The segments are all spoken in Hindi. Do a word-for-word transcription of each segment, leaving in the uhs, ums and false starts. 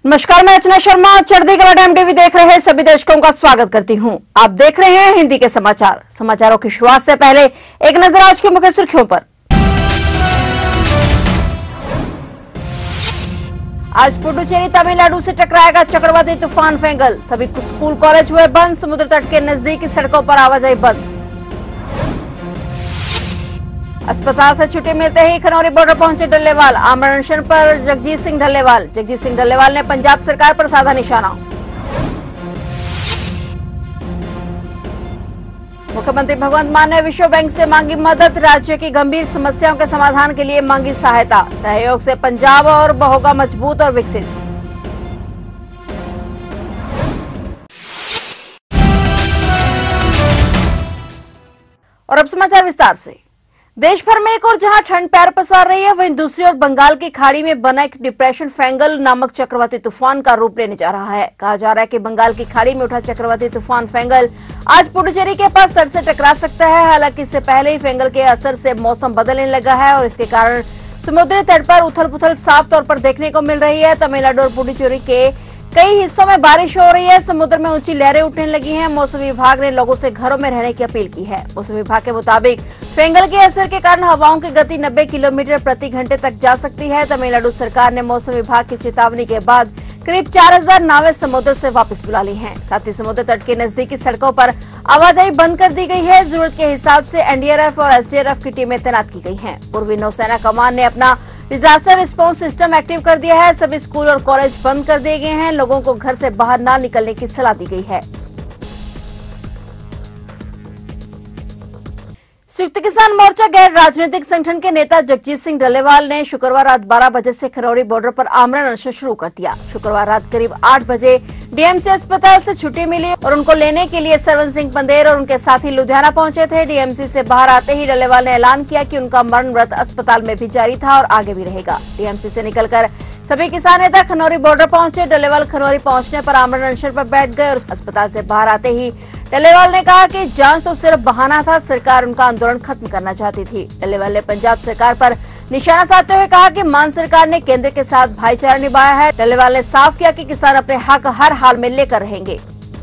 नमस्कार, मैं अर्चना शर्मा। चढ़ती कला टाइम टीवी देख रहे सभी दर्शकों का स्वागत करती हूं। आप देख रहे हैं हिंदी के समाचार। समाचारों की शुरुआत से पहले एक नजर आज की मुख्य सुर्खियों पर। आज पुडुचेरी तमिलनाडु से टकराएगा चक्रवाती तूफान फेंगल। सभी स्कूल कॉलेज हुए बंद। समुद्र तट के नजदीकी सड़कों पर आवाजाही बंद। अस्पताल से छुट्टी मिलते ही खनौरी बॉर्डर पहुंचे डल्लेवाल। आमरण अनशन पर जगजीत सिंह डल्लेवाल। जगजीत सिंह डल्लेवाल ने पंजाब सरकार पर साधा निशाना। मुख्यमंत्री भगवंत मान ने विश्व बैंक से मांगी मदद। राज्य की गंभीर समस्याओं के समाधान के लिए मांगी सहायता। सहयोग से पंजाब और होगा मजबूत और विकसित। और अब समाचार विस्तार से। देश भर में एक और जहां ठंड पैर पसार रही है, वहीं दूसरी ओर बंगाल की खाड़ी में बना एक डिप्रेशन फेंगल नामक चक्रवाती तूफान का रूप लेने जा रहा है। कहा जा रहा है कि बंगाल की खाड़ी में उठा चक्रवाती तूफान फेंगल आज पुडुचेरी के पास तट से टकरा सकता है। हालांकि इससे पहले ही फेंगल के असर से मौसम बदलने लगा है और इसके कारण समुद्री तट पर उथल पुथल साफ तौर पर देखने को मिल रही है। तमिलनाडु और पुडुचेरी के कई हिस्सों में बारिश हो रही है। समुद्र में ऊंची लहरें उठने लगी हैं। मौसम विभाग ने लोगों से घरों में रहने की अपील की है। मौसम विभाग के मुताबिक फेंगल के असर के कारण हवाओं की गति नब्बे किलोमीटर प्रति घंटे तक जा सकती है। तमिलनाडु सरकार ने मौसम विभाग की चेतावनी के बाद करीब चार हजार नावें समुद्र से वापस बुला ली हैं। साथ ही समुद्र तट के नजदीकी सड़कों पर आवाजाही बंद कर दी गई है। जरूरत के हिसाब से एनडीआरएफ और एसडीआरएफ की टीमें तैनात की गई हैं। पूर्वी नौसेना कमान ने अपना डिजास्टर रिस्पांस सिस्टम एक्टिव कर दिया है। सभी स्कूल और कॉलेज बंद कर दिए गए हैं। लोगों को घर से बाहर न निकलने की सलाह दी गई है। संयुक्त किसान मोर्चा गैर राजनीतिक संगठन के नेता जगजीत सिंह डल्लेवाल ने शुक्रवार रात बारह बजे से खनौरी बॉर्डर पर आमरण अनशन शुरू कर दिया। शुक्रवार रात करीब आठ बजे डीएमसी अस्पताल से छुट्टी मिली और उनको लेने के लिए सरवन सिंह पंदेर और उनके साथी लुधियाना पहुंचे थे। डीएमसी से बाहर आते ही डल्लेवाल ने ऐलान किया कि उनका मरण व्रत अस्पताल में भी जारी था और आगे भी रहेगा। डीएमसी से निकलकर सभी किसान नेता खनौरी बॉर्डर पहुंचे। डल्लेवाल खनौरी पहुंचने पर आमरण अनशन पर बैठ गए और अस्पताल से बाहर आते ही डल्लेवाल ने कहा कि जांच तो सिर्फ बहाना था, सरकार उनका आंदोलन खत्म करना चाहती थी। डल्लेवाल ने पंजाब सरकार पर निशाना साधते हुए कहा कि मान सरकार ने केंद्र के साथ भाईचारा निभाया है। डल्लेवाल ने साफ किया कि किसान अपने हक हर हाल में लेकर रहेंगे।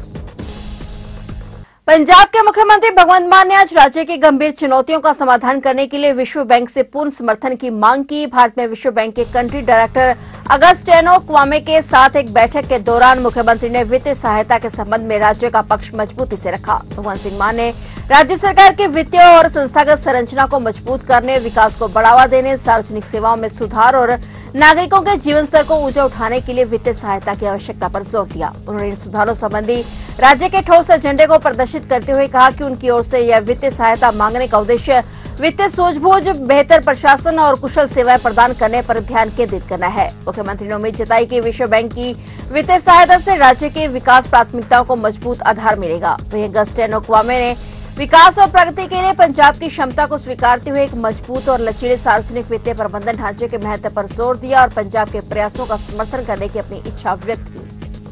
पंजाब के मुख्यमंत्री भगवंत मान ने आज राज्य की गंभीर चुनौतियों का समाधान करने के लिए विश्व बैंक से पूर्ण समर्थन की मांग की। भारत में विश्व बैंक के कंट्री डायरेक्टर अगस्टेनो क्वामे के साथ एक बैठक के दौरान मुख्यमंत्री ने वित्तीय सहायता के संबंध में राज्य का पक्ष मजबूती से रखा। भगवंत सिंह मान ने राज्य सरकार की वित्तीय और संस्थागत संरचना को मजबूत करने, विकास को बढ़ावा देने, सार्वजनिक सेवाओं में सुधार और नागरिकों के जीवन स्तर को ऊंचा उठाने के लिए वित्तीय सहायता की आवश्यकता पर जोर दिया। उन्होंने इन सुधारों संबंधी राज्य के ठोस एजेंडे को प्रदर्शित करते हुए कहा कि उनकी ओर से यह वित्तीय सहायता मांगने का उद्देश्य वित्तीय सूझबूझ, बेहतर प्रशासन और कुशल सेवाएं प्रदान करने पर ध्यान केंद्रित करना है। मुख्यमंत्री ने उम्मीद जताई कि विश्व बैंक की वित्तीय सहायता से राज्य की विकास प्राथमिकताओं को मजबूत आधार मिलेगा। वहीं अगस्टेनो क्वामे ने विकास और प्रगति के लिए पंजाब की क्षमता को स्वीकारते हुए एक मजबूत और लचीले सार्वजनिक वित्तीय प्रबंधन ढांचे के महत्व पर जोर दिया और पंजाब के प्रयासों का समर्थन करने की अपनी इच्छा व्यक्त की।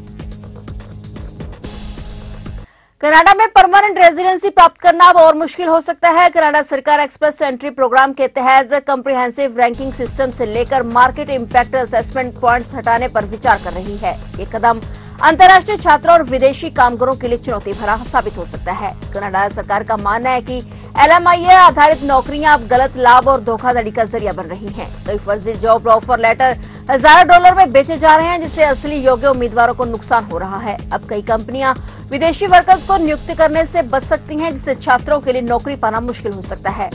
कनाडा में परमानेंट रेजिडेंसी प्राप्त करना अब और मुश्किल हो सकता है। कनाडा सरकार एक्सप्रेस एंट्री प्रोग्राम के तहत कॉम्प्रिहेंसिव रैंकिंग सिस्टम से लेकर मार्केट इंपैक्ट असेसमेंट पॉइंट्स हटाने पर विचार कर रही है। ये कदम अंतर्राष्ट्रीय छात्रों और विदेशी कामगारों के लिए चुनौती भरा साबित हो सकता है। कनाडा सरकार का मानना है कि एलएमआईए आधारित नौकरियां अब गलत लाभ और धोखाधड़ी का जरिया बन रही हैं। कई फर्जी जॉब ऑफर लेटर हजारों डॉलर में बेचे जा रहे हैं, जिससे असली योग्य उम्मीदवारों को नुकसान हो रहा है। अब कई कंपनियां विदेशी वर्कर्स को नियुक्त करने से बच सकती हैं, जिससे छात्रों के लिए नौकरी पाना मुश्किल हो सकता है।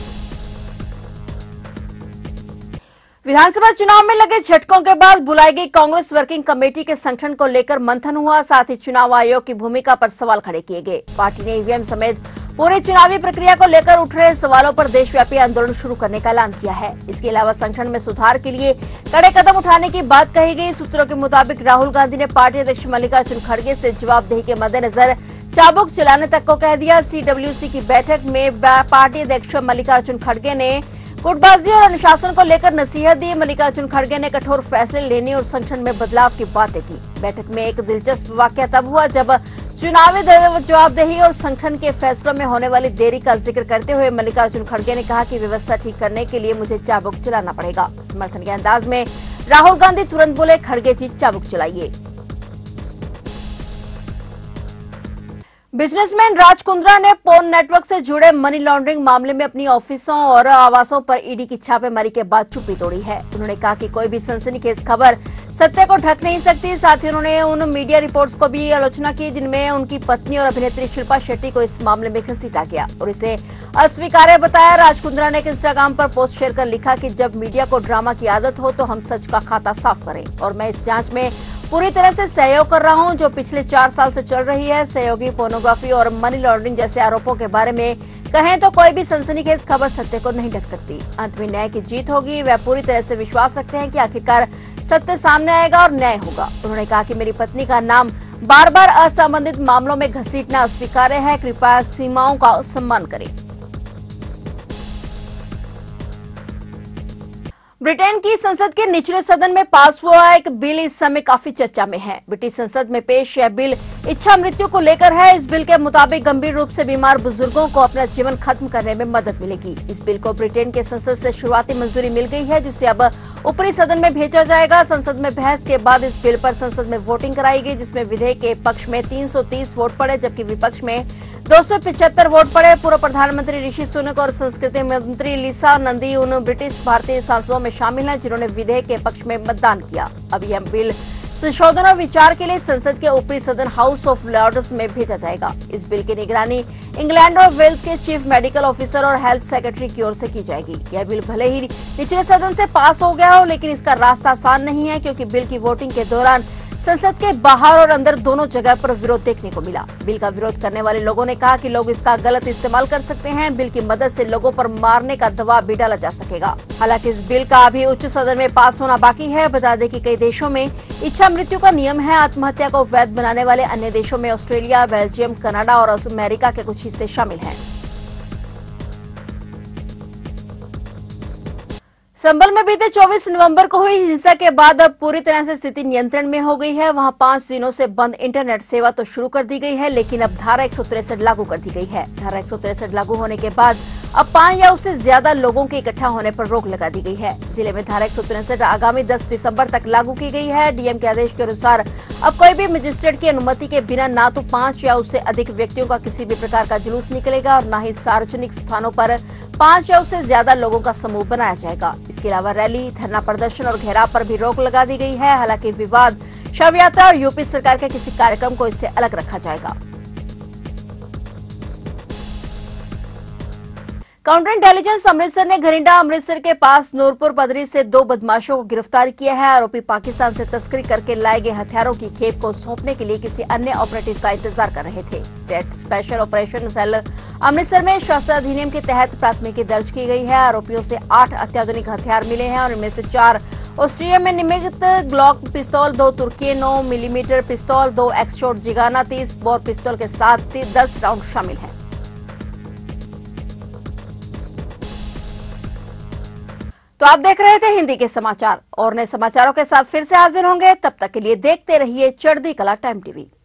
विधानसभा चुनाव में लगे झटकों के बाद बुलाई गई कांग्रेस वर्किंग कमेटी के संगठन को लेकर मंथन हुआ। साथ ही चुनाव आयोग की भूमिका पर सवाल खड़े किए गए। पार्टी ने ईवीएम समेत पूरी चुनावी प्रक्रिया को लेकर उठ रहे सवालों पर देशव्यापी आंदोलन शुरू करने का ऐलान किया है। इसके अलावा संगठन में सुधार के लिए कड़े कदम उठाने की बात कही गई। सूत्रों के मुताबिक राहुल गांधी ने पार्टी अध्यक्ष मल्लिकार्जुन खड़गे से जवाबदेही के मद्देनजर चाबुक चलाने तक को कह दिया। सीडब्ल्यूसी की बैठक में पार्टी अध्यक्ष मल्लिकार्जुन खड़गे ने गुटबाजी और अनुशासन को लेकर नसीहत दी। मल्लिकार्जुन खड़गे ने कठोर फैसले लेने और संगठन में बदलाव की बातें की। बैठक में एक दिलचस्प वाकया तब हुआ जब चुनावी जवाबदेही और संगठन के फैसलों में होने वाली देरी का जिक्र करते हुए मल्लिकार्जुन खड़गे ने कहा कि व्यवस्था ठीक करने के लिए मुझे चाबुक चलाना पड़ेगा। समर्थन के अंदाज में राहुल गांधी तुरंत बोले, खड़गे जी चाबुक चलाइए। बिजनेसमैन राज कुंद्रा ने पोर्न नेटवर्क से जुड़े मनी लॉन्ड्रिंग मामले में अपनी ऑफिसों और आवासों पर ईडी की छापेमारी के बाद चुप्पी तोड़ी है। उन्होंने कहा कि कोई भी सनसनीखेज खबर सत्य को ढक नहीं सकती। साथ ही उन्होंने उन मीडिया रिपोर्ट्स को भी आलोचना की जिनमें उनकी पत्नी और अभिनेत्री शिल्पा शेट्टी को इस मामले में घसीटा गया और इसे अस्वीकार्य बताया। राज कुंद्रा ने एक इंस्टाग्राम पर पोस्ट शेयर कर लिखा कि जब मीडिया को ड्रामा की आदत हो तो हम सच का खाता साफ करें और मैं इस जांच में पूरी तरह से सहयोग कर रहा हूं जो पिछले चार साल से चल रही है। सहयोगी पोर्नोग्राफी और मनी लॉन्ड्रिंग जैसे आरोपों के बारे में कहें तो कोई भी सनसनीखेज खबर सत्य को नहीं ढक सकती। अंत में न्याय की जीत होगी। वह पूरी तरह से विश्वास रखते हैं कि आखिरकार सत्य सामने आएगा और न्याय होगा। उन्होंने कहा कि मेरी पत्नी का नाम बार बार असंबंधित मामलों में घसीटना अस्वीकार्य है। कृपया सीमाओं का सम्मान करें। ब्रिटेन की संसद के निचले सदन में पास हुआ एक बिल इस समय काफी चर्चा में है। ब्रिटिश संसद में पेश यह बिल इच्छा मृत्यु को लेकर है। इस बिल के मुताबिक गंभीर रूप से बीमार बुजुर्गों को अपना जीवन खत्म करने में मदद मिलेगी। इस बिल को ब्रिटेन के संसद से शुरुआती मंजूरी मिल गई है जिसे अब ऊपरी सदन में भेजा जाएगा। संसद में बहस के बाद इस बिल पर संसद में वोटिंग कराई गई जिसमें विधेयक के पक्ष में तीन सौ तीस वोट पड़े जबकि विपक्ष में दो सौ पिछहत्तर वोट पड़े। पूर्व प्रधानमंत्री ऋषि सुनक और संस्कृति मंत्री लिसा नंदी उन ब्रिटिश भारतीय सांसदों में शामिल हैं जिन्होंने विधेयक के पक्ष में मतदान किया। अब यह बिल संशोधन और विचार के लिए संसद के ऊपरी सदन हाउस ऑफ लॉर्ड्स में भेजा जाएगा। इस बिल की निगरानी इंग्लैंड और वेल्स के चीफ मेडिकल ऑफिसर और हेल्थ सेक्रेटरी की ओर से की जाएगी। यह बिल भले ही निचले सदन से पास हो गया हो लेकिन इसका रास्ता आसान नहीं है क्योंकि बिल की वोटिंग के दौरान संसद के बाहर और अंदर दोनों जगह पर विरोध देखने को मिला। बिल का विरोध करने वाले लोगों ने कहा कि लोग इसका गलत इस्तेमाल कर सकते हैं। बिल की मदद से लोगों पर मारने का दबाव भी डाला जा सकेगा। हालांकि इस बिल का अभी उच्च सदन में पास होना बाकी है। बता दें कि कई देशों में इच्छा मृत्यु का नियम है। आत्महत्या को वैध बनाने वाले अन्य देशों में ऑस्ट्रेलिया, बेल्जियम, कनाडा और अमेरिका के कुछ हिस्से शामिल हैं। संभल में बीते चौबीस नवंबर को हुई हिंसा के बाद अब पूरी तरह से स्थिति नियंत्रण में हो गई है। वहां पांच दिनों से बंद इंटरनेट सेवा तो शुरू कर दी गई है लेकिन अब धारा एक सौ तिरसठ लागू कर दी गई है। धारा एक सौ तिरसठ लागू होने के बाद अब पांच या उससे ज्यादा लोगों के इकट्ठा होने पर रोक लगा दी गई है। जिले में धारा एक सौ तिरसठ आगामी दस दिसंबर तक लागू की गई है। डीएम के आदेश के अनुसार अब कोई भी मजिस्ट्रेट की अनुमति के बिना ना तो पांच या उससे अधिक व्यक्तियों का किसी भी प्रकार का जुलूस निकलेगा और न ही सार्वजनिक स्थानों पर पांच या उससे ज्यादा लोगों का समूह बनाया जाएगा। इसके अलावा रैली, धरना प्रदर्शन और घेराव पर भी रोक लगा दी गई है। हालांकि विवाद, शव यात्रा और यूपी सरकार के किसी कार्यक्रम को इससे अलग रखा जाएगा। काउंटर इंटेलिजेंस अमृतसर ने घरिंडा अमृतसर के पास नूरपुर पदरी से दो बदमाशों को गिरफ्तार किया है। आरोपी पाकिस्तान से तस्करी करके लाए गए हथियारों की खेप को सौंपने के लिए किसी अन्य ऑपरेटिव का इंतजार कर रहे थे। State special operation cell Amritsar में शस्त्र अधिनियम के तहत प्राथमिकी दर्ज की गई है। आरोपियों से आठ अत्याधुनिक हथियार मिले हैं और इनमें से चार ऑस्ट्रिया में निर्मित ग्लॉक पिस्तौल, दो तुर्की नौ मिलीमीटर पिस्तौल, दो एक्सशॉट जिगाना तीस बोर पिस्तौल के साथ दस राउंड शामिल हैं। तो आप देख रहे थे हिंदी के समाचार और नए समाचारों के साथ फिर से हाजिर होंगे। तब तक के लिए देखते रहिए चढ़ती कला टाइम टीवी।